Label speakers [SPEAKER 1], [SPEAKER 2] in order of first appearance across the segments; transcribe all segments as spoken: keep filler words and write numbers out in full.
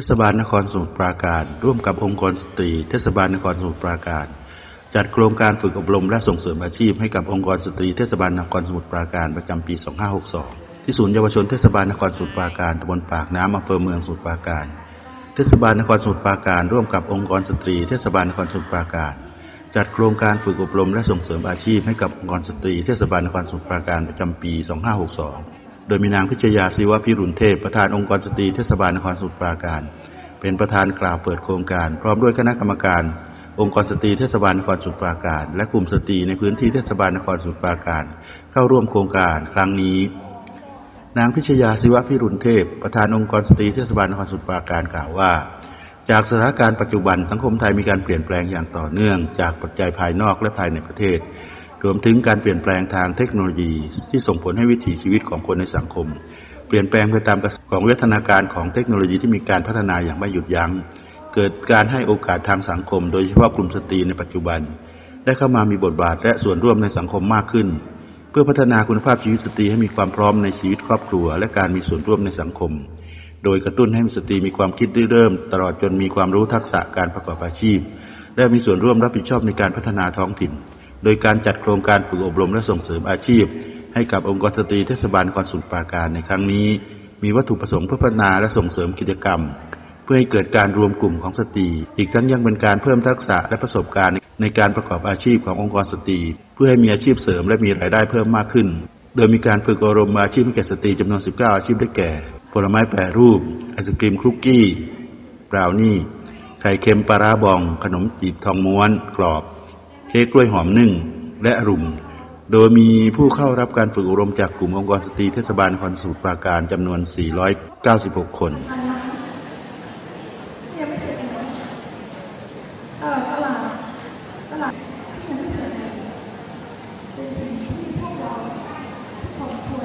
[SPEAKER 1] ศบาลนครสมุทรปราการร่วมกับองค์กรสตรีเทศบาลนครสมุทรปราการจัดโครงการฝึกอบรมและส่งเสริมอาชีพให้กับองค์กรสตรีเทศบาลนครสมุทรปราการประจำปี สองพันห้าร้อยหกสิบสอง ที่ศูนย์เยาวชนเทศบาลนครสมุทรปราการตำบลปากน้ำอำเภอเมืองสมุทรปราการเทศบาลนครสมุทรปราการร่วมกับองค์กรสตรีเทศบาลนครสมุทรปราการจัดโครงการฝึกอบรมและส่งเสริมอาชีพให้กับองค์กรสตรีเทศบาลนครสมุทรปราการประจำปี สองพันห้าร้อยหกสิบสอง โดยมีนางพิชยาศิวพิรุณเทพประธานองค์กรสตรีเทศบาลนครสมุทรปราการเป็นประธานกล่าวเปิดโครงการพร้อมด้วยคณะกรรมการองค์กรสตรีเทศบาลนครสมุทรปราการและกลุ่มสตรีในพื้นที่เทศบาลนครสมุทรปราการเข้าร่วมโครงการครั้งนี้นางพิชยาศิวพิรุณเทพประธานองค์กรสตรีเทศบาลนครสมุทรปราการกล่าวว่าจากสถานการณ์ปัจจุบันสังคมไทยมีการเปลี่ยนแปลงอย่างต่อเนื่องจากปัจจัยภายนอกและภายในประเทศรวมถึงการเปลี่ยนแปลงทางเทคโนโลยีที่ส่งผลให้วิถีชีวิตของคนในสังคมเปลี่ยนแปลงไปตามกระแสของวิวัฒนาการของเทคโนโลยีที่มีการพัฒนาอย่างไม่หยุดยั้งเกิดการให้โอกาสทางสังคมโดยเฉพาะกลุ่มสตรีในปัจจุบันได้เข้ามามีบทบาทและส่วนร่วมในสังคมมากขึ้นเพื่อพัฒนาคุณภาพชีวิตสตรีให้มีความพร้อมในชีวิตครอบครัวและการมีส่วนร่วมในสังคมโดยกระตุ้นให้สตรีมีความคิดริเริ่มตลอดจนมีความรู้ทักษะการประกอบอาชีพและมีส่วนร่วมรับผิดชอบในการพัฒนาท้องถิ่นโดยการจัดโครงการฝึกอบรมและส่งเสริมอาชีพให้กับองค์กรสตรีเทศบาลนครสมุทรปราการในครั้งนี้มีวัตถุประสงค์เพื่อพัฒนาและส่งเสริมกิจกรรมเพื่อให้เกิดการรวมกลุ่มของสตรีอีกทั้งยังเป็นการเพิ่มทักษะและประสบการณ์ในการประกอบอาชีพขององค์กรสตรีเพื่อให้มีอาชีพเสริมและมีรายได้เพิ่มมากขึ้นโดยมีการฝึกอบรมอาชีพให้แก่สตรีจำนวนสิบเก้าอาชีพได้แก่ผลไม้แปรรูปไอศกรีมคุกกี้บราวนี่ไข่เค็มปลาร้าบองขนมจีบทองม้วนกรอบเค้กกล้วยหอมนึ่งและรุ่มโดยมีผู้เข้ารับการฝึกอบรมจากกลุ่มองค์กรสตรีเทศบาลนครสมุทรปราการจำนวนสี่ร้อยเก้าสิบหกคน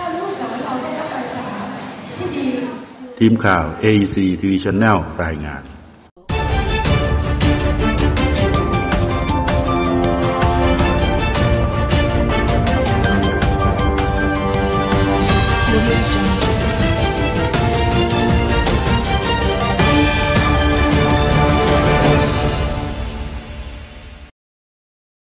[SPEAKER 1] ทีมข่าว เอ อี ซี ที วี Channel รายงาน